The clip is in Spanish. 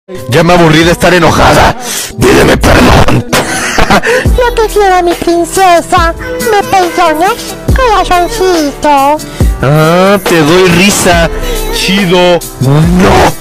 Ya me aburrí de estar enojada. Pídeme perdón. Lo que quiero, mi princesa. ¿Me perdonas, corazoncito? Ah, te doy risa. Chido. No.